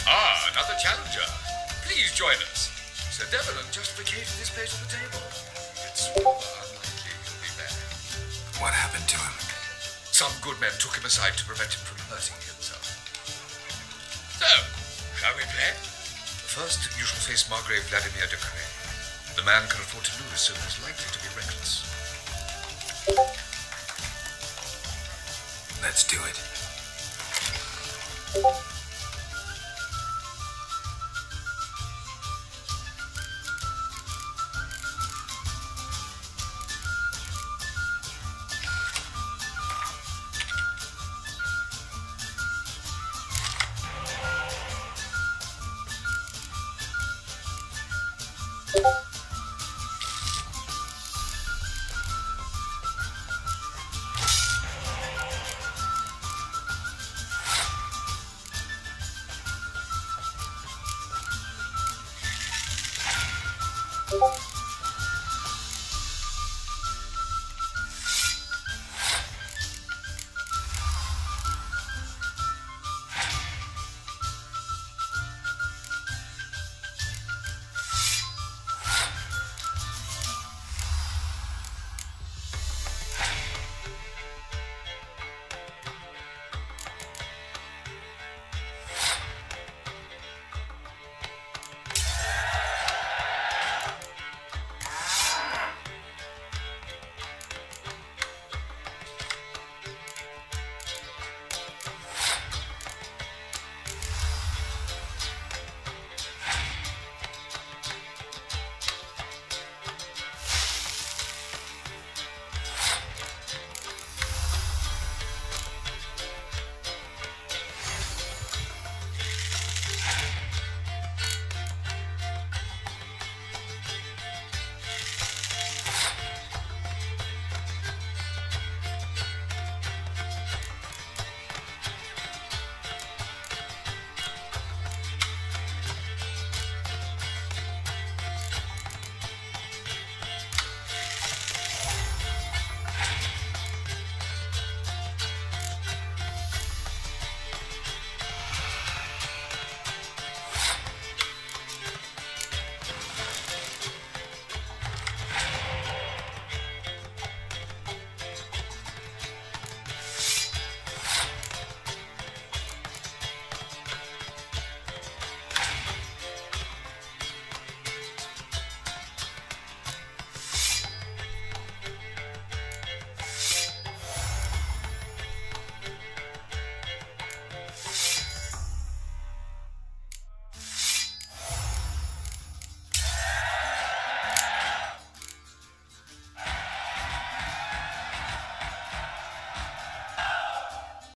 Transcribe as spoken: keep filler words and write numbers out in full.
Ah, another challenger. Please join us. Sir Devlin just vacated his place at the table. It's rather unlikely he'll be back. What happened to him? Some good men took him aside to prevent him from hurting himself. So, shall we play? First, you shall face Margrave Vladimir de Cray. The man can afford to lose, so he's likely to be reckless. Let's do it. You